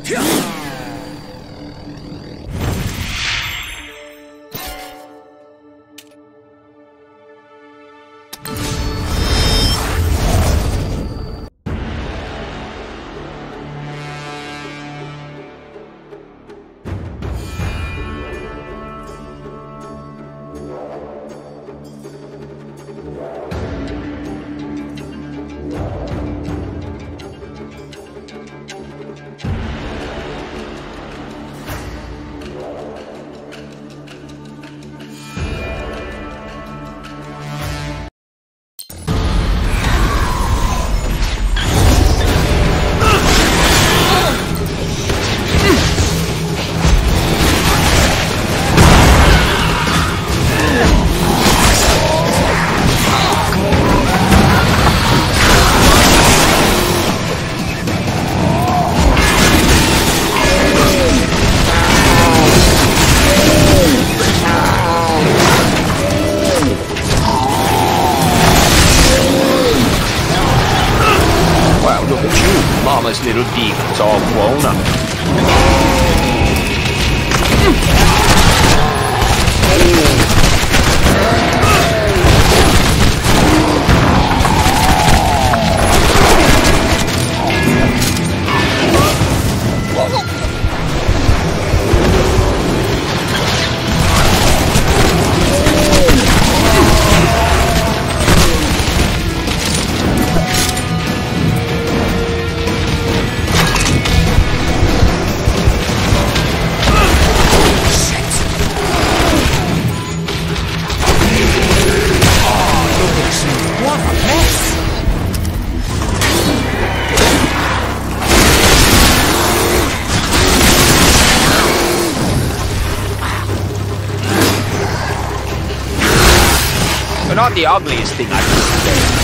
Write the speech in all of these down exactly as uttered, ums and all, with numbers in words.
Mama's little demon's all grown up. They're not the ugliest thing I've seen.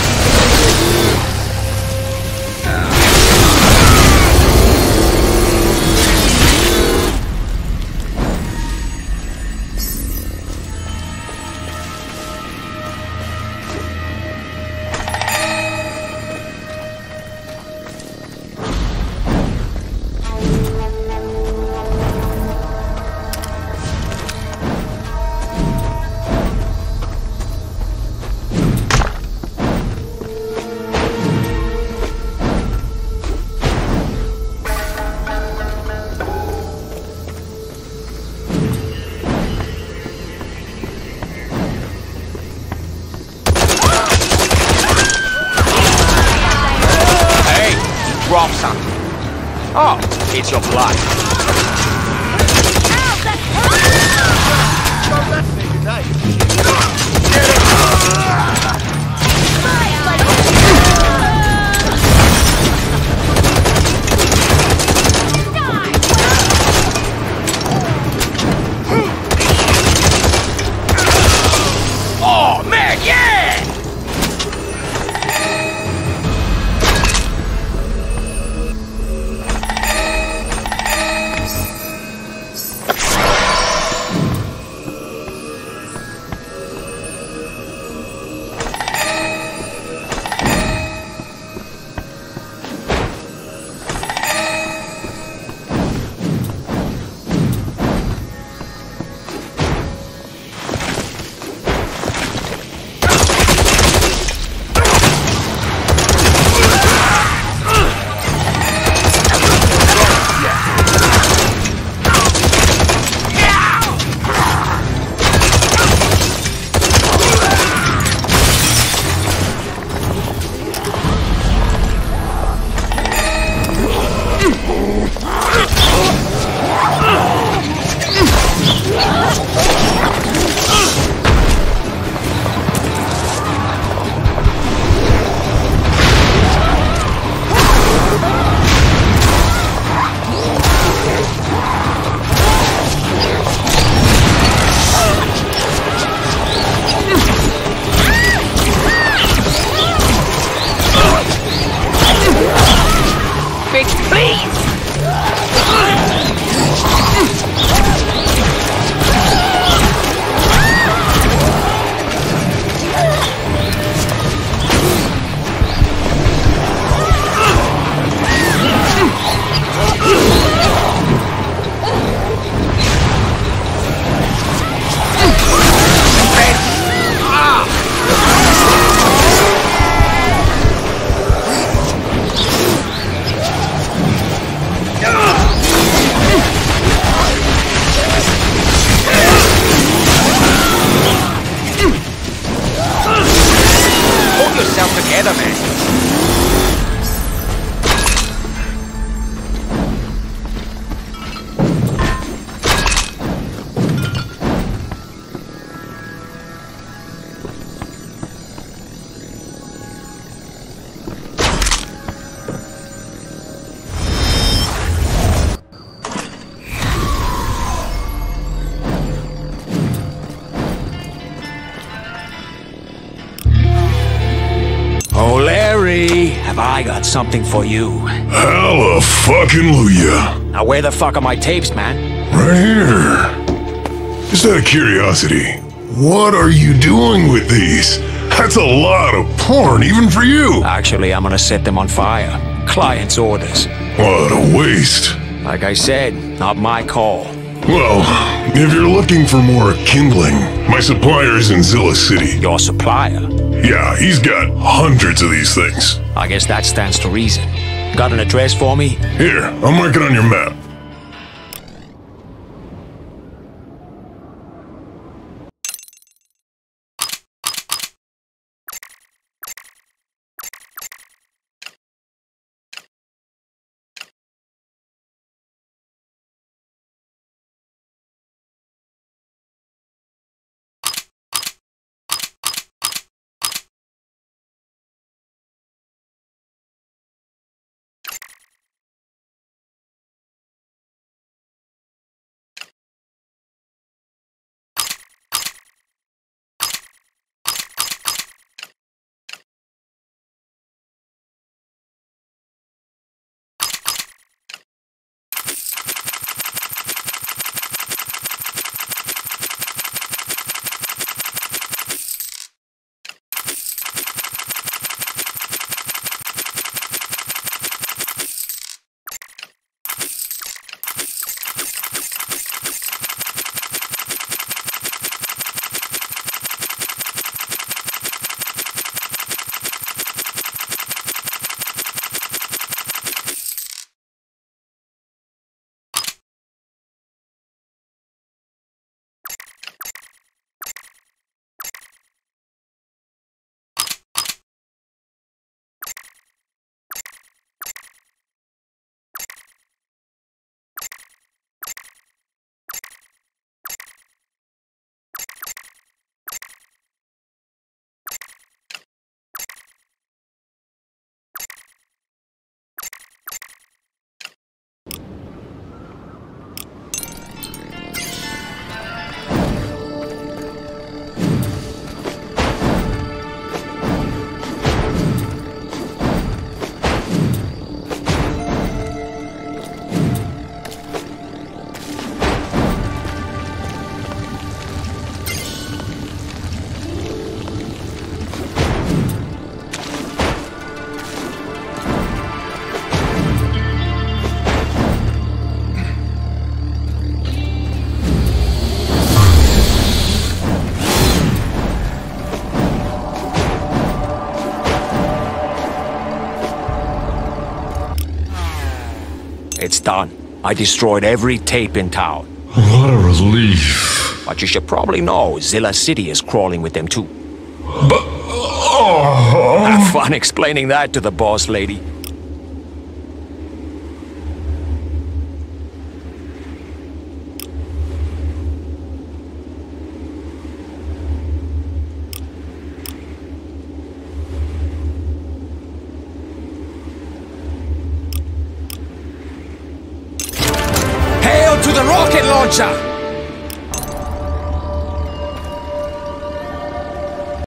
Drop something. Oh, it's your blood. Ow, that's hurt! That's me tonight. Oh, man, yeah! got something for you. Hallelujah. Now where the fuck are my tapes, man? Right here. Just out of curiosity, what are you doing with these? That's a lot of porn, even for you. Actually, I'm gonna set them on fire. Client's orders. What a waste. Like I said, not my call. Well, if you're looking for more kindling, my supplier is in Zilla City. Your supplier? Yeah, he's got hundreds of these things. I guess that stands to reason. Got an address for me? Here, I'll mark it on your map. It's done. I destroyed every tape in town. What a relief. But you should probably know Zilla City is crawling with them too. But... Oh. Have fun explaining that to the boss lady. Hail to the rocket launcher!